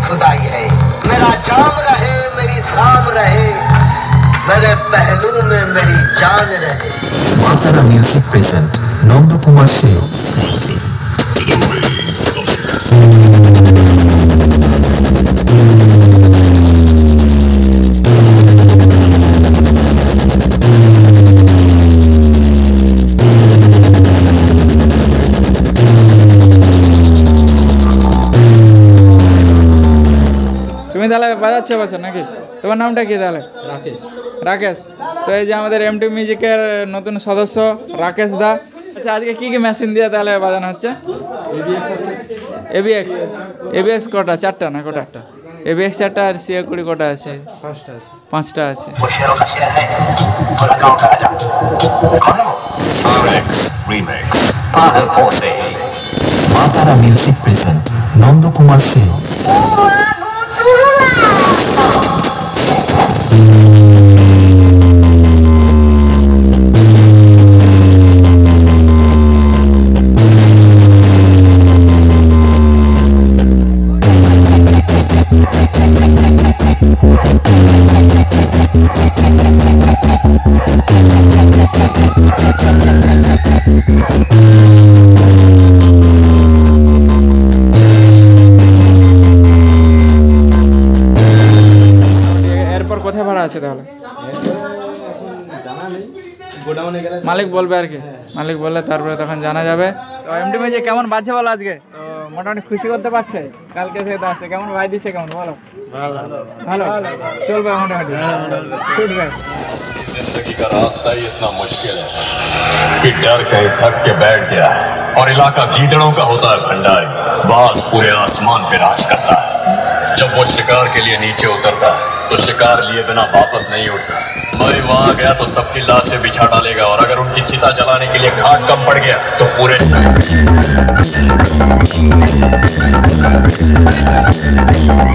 खुदाई है। मेरा जाम रहे मेरी शाम रहे, मेरे पहलू में मेरी जान रहे। मातारा म्यूजिक प्रेजेंट नंद कुमार शेर। তুমি তাহলে বাজাচ্ছো বছর নাকি? তোমার নামটা কি তাহলে? রাকেশ। রাকেশ। তো এই যে আমাদের এমটি মিউজিকের নতুন সদস্য রাকেশ দা। আচ্ছা, আজকে কি কি মেশিন দিয়ে তাহলে বাজানো হচ্ছে? এবিএক্স আছে। এবিএক্স। এবিএক্স কটা? চারটা না কটা? এবিএক্স চারটা আর সিএ কুড়ি কটা আছে? পাঁচটা আছে। मातारा म्यूजिक प्रेजेंट नंद कुमार शेर। এরপর কোথায় ভাড়া আছে তাহলে? জানা নেই, গোডাউনে গেলে মালিক বলবে আর কি। মালিক বললে তারপরে তখন জানা যাবে। তো এমটি মিউজিক কেমন বাজছে বলো আজকে? তো মোটামুটি খুশি করতে পারছে? কালকে থেকে তো আসছে, কেমন বাজ দিচ্ছে কেমন বলো? ভালো চলবে মোটামুটি, ছুটবে। जिंदगी का रास्ता ही इतना मुश्किल है कि डर कहीं थक के बैठ गया है और इलाका गीदड़ों का होता है भंडारी। बाज पूरे आसमान पे राज करता है। जब वो शिकार के लिए नीचे उतरता है तो शिकार लिए बिना वापस नहीं उठता। मैं वहां गया तो सबकी लाशें बिछा डालेगा और अगर उनकी चिता जलाने के लिए घाट कम पड़ गया तो पूरे